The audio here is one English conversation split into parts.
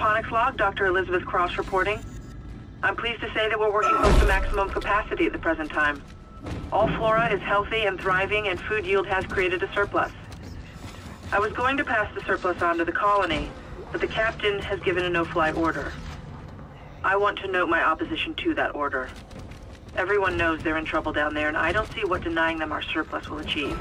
hydroponics log, Dr. Elizabeth Cross reporting. I'm pleased to say that we're working close to maximum capacity at the present time. All flora is healthy and thriving, and food yield has created a surplus. I was going to pass the surplus on to the colony, but the captain has given a no-fly order. I want to note my opposition to that order. Everyone knows they're in trouble down there, and I don't see what denying them our surplus will achieve.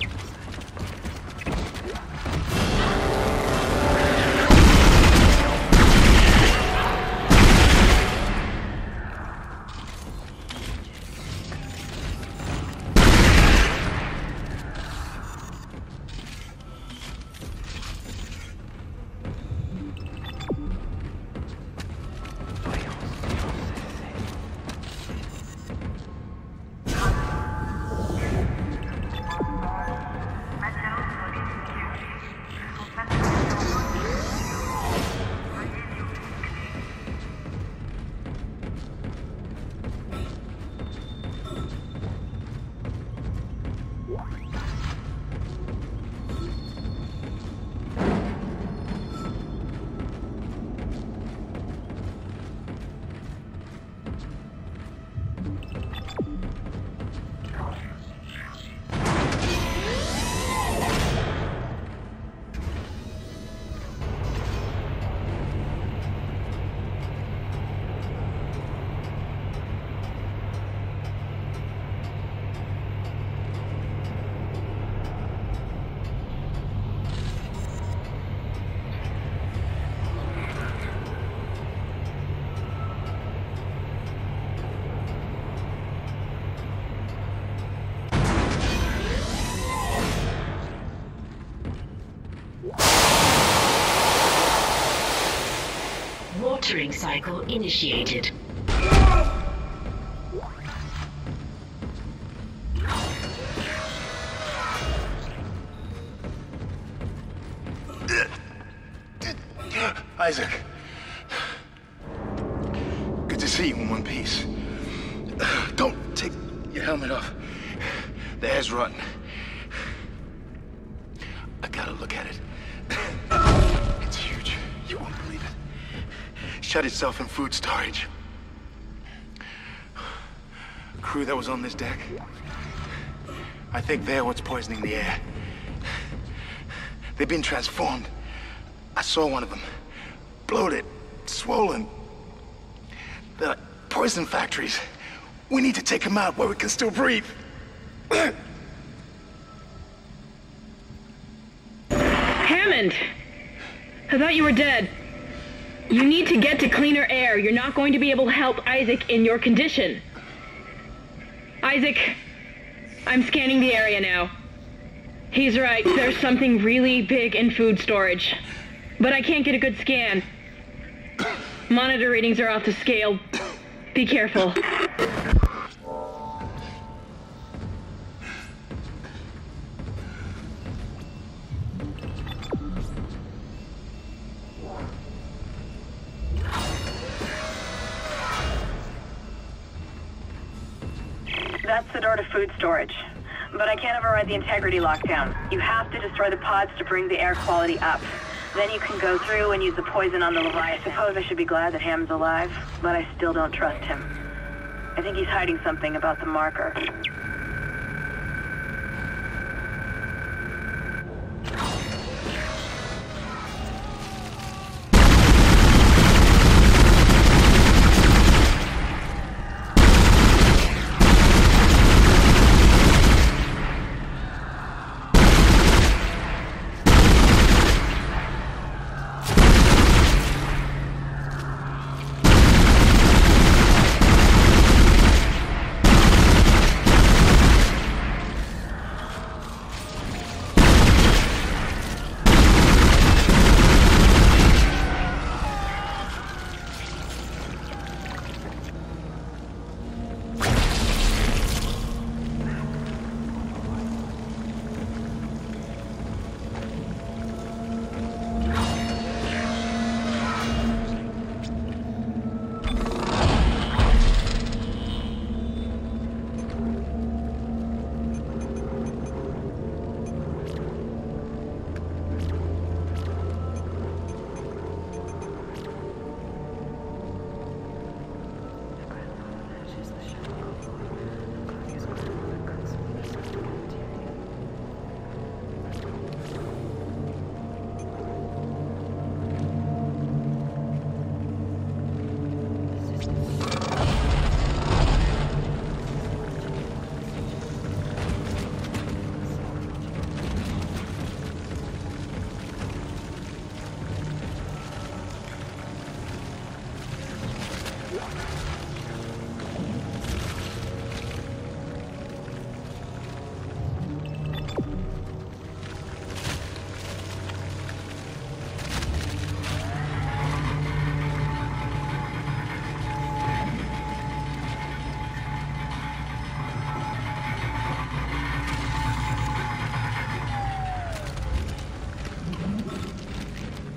Watering cycle initiated. Isaac. Good to see you in one piece. Don't take your helmet off. The air's rotten. I gotta look at it. It's huge. You won't believe it. Shut itself in food storage. Crew that was on this deck. I think they're what's poisoning the air. They've been transformed. I saw one of them. Bloated, swollen. They're like poison factories. We need to take them out where we can still breathe. Hammond! I thought you were dead. You need to get to cleaner air. You're not going to be able to help Isaac in your condition. Isaac, I'm scanning the area now. He's right, there's something really big in food storage. But I can't get a good scan. Monitor readings are off the scale. Be careful. That's the door to food storage. But I can't override the integrity lockdown. You have to destroy the pods to bring the air quality up. Then you can go through and use the poison on the Leviathan. I suppose I should be glad that Ham's alive, but I still don't trust him. I think he's hiding something about the marker.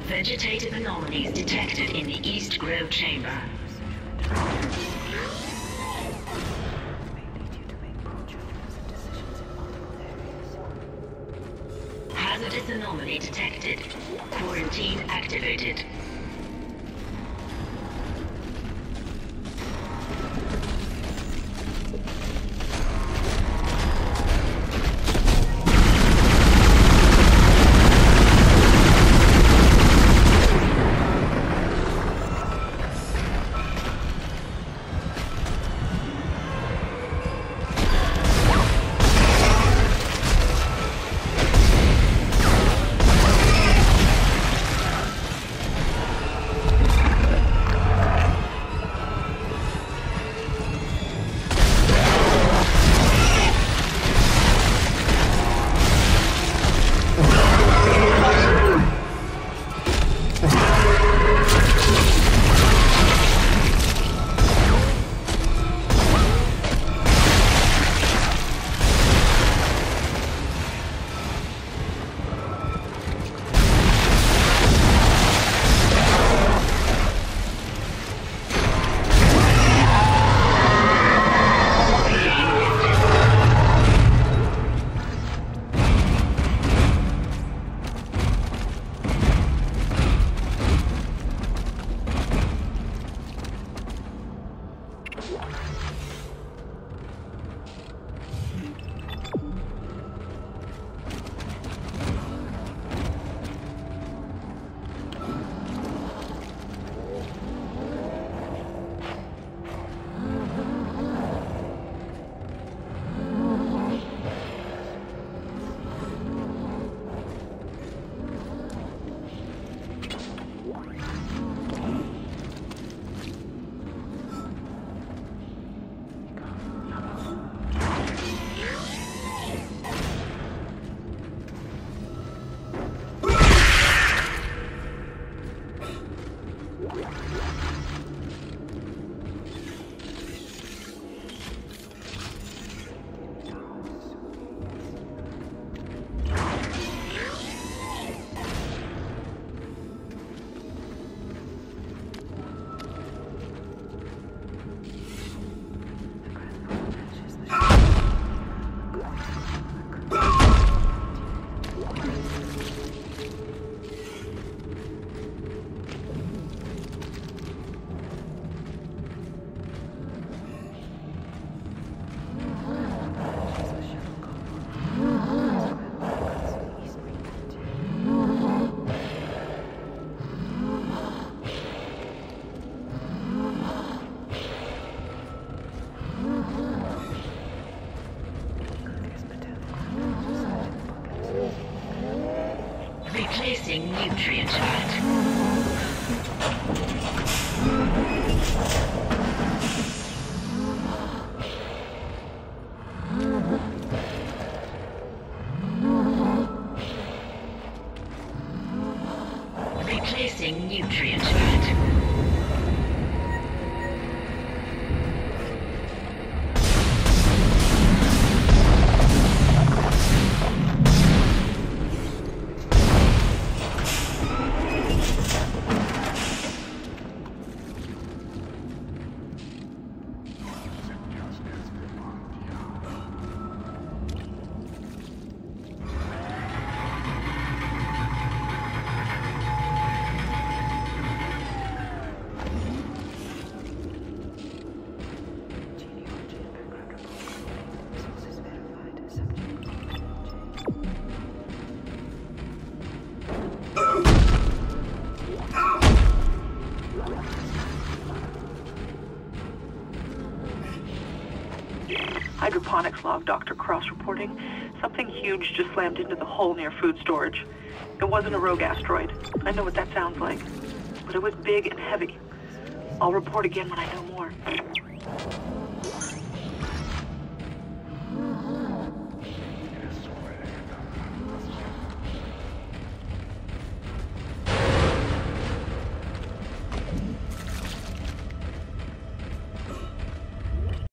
Vegetative anomalies detected in the East Grove chamber. Hazardous anomaly detected. Quarantine activated. Replacing nutrient vat. Replacing nutrient vat. Hydroponics log, Dr. Cross reporting. Something huge just slammed into the hull near food storage. It wasn't a rogue asteroid. I know what that sounds like. But it was big and heavy. I'll report again when I know more.